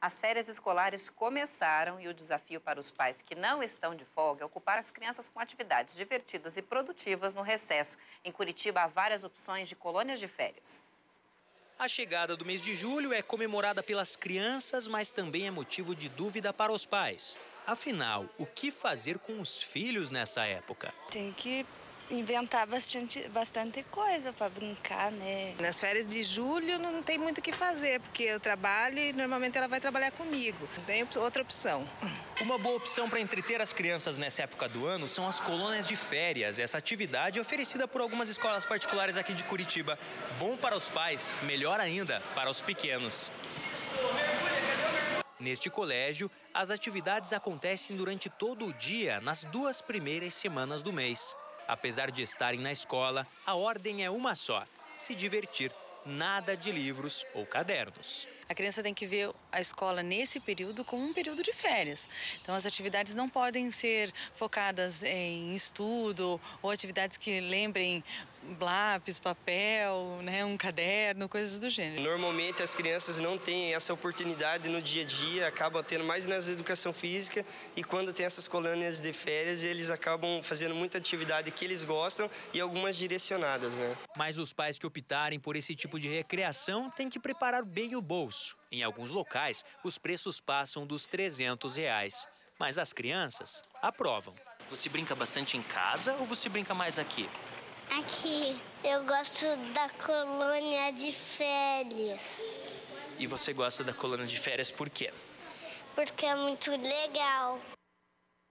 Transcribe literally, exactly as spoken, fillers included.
As férias escolares começaram e o desafio para os pais que não estão de folga é ocupar as crianças com atividades divertidas e produtivas no recesso. Em Curitiba, há várias opções de colônias de férias. A chegada do mês de julho é comemorada pelas crianças, mas também é motivo de dúvida para os pais. Afinal, o que fazer com os filhos nessa época? Tem que inventar bastante, bastante coisa para brincar, né? Nas férias de julho não tem muito o que fazer, porque eu trabalho e normalmente ela vai trabalhar comigo. Não tem outra opção. Uma boa opção para entreter as crianças nessa época do ano são as colônias de férias. Essa atividade é oferecida por algumas escolas particulares aqui de Curitiba. Bom para os pais, melhor ainda para os pequenos. Neste colégio, as atividades acontecem durante todo o dia, nas duas primeiras semanas do mês. Apesar de estarem na escola, a ordem é uma só: se divertir. Nada de livros ou cadernos. A criança tem que ver a escola nesse período como um período de férias. Então as atividades não podem ser focadas em estudo ou atividades que lembrem lápis, papel, né, um caderno, coisas do gênero. Normalmente as crianças não têm essa oportunidade no dia a dia, acabam tendo mais na educação física, e quando tem essas colônias de férias, eles acabam fazendo muita atividade que eles gostam e algumas direcionadas, né? Mas os pais que optarem por esse tipo de recreação têm que preparar bem o bolso. Em alguns locais, os preços passam dos trezentos reais. Mas as crianças aprovam. Você brinca bastante em casa ou você brinca mais aqui? Aqui. Eu gosto da colônia de férias. E você gosta da colônia de férias por quê? Porque é muito legal.